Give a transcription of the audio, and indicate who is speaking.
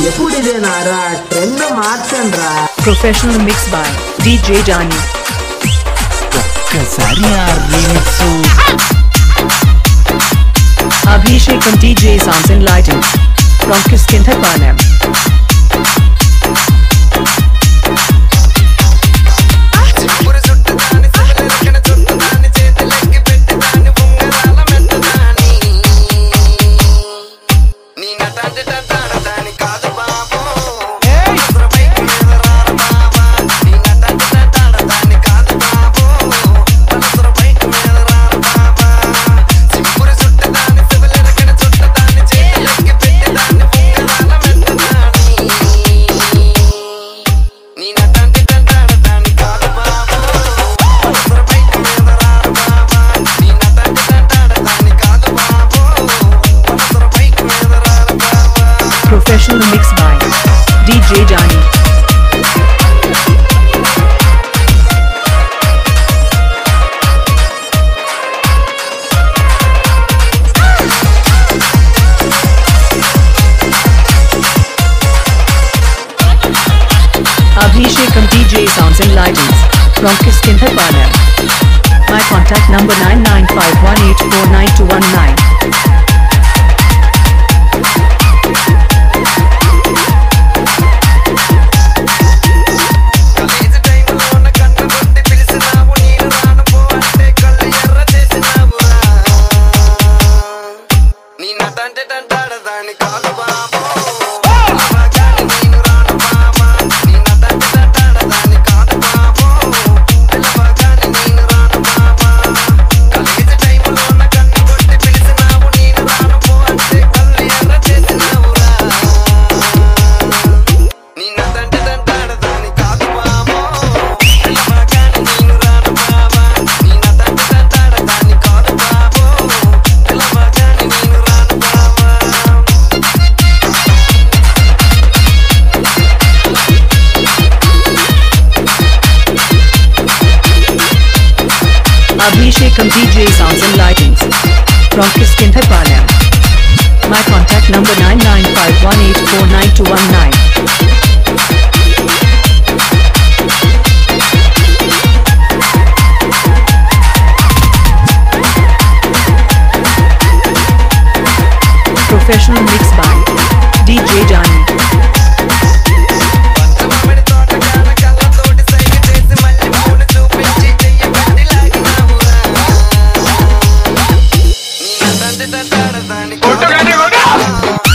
Speaker 1: ఎప్పుడిదేనారా trend మార్చండ్రా.
Speaker 2: Professional mix by DJ Jani.
Speaker 3: ఒక్కసారి ఆ remix
Speaker 2: Abhishekam DJ Sounds and Lightings from Kiskinthapalem. Professional mix by DJ Jani. Abhishekam DJ Sounds and Lightings from Kiskinthapalem. My contact number 9951849219. Abhishekam DJ Sounds and Lightings from Kiskinthapalem. My contact number 9951849219. Professional mix by DJ Jani.
Speaker 4: Otra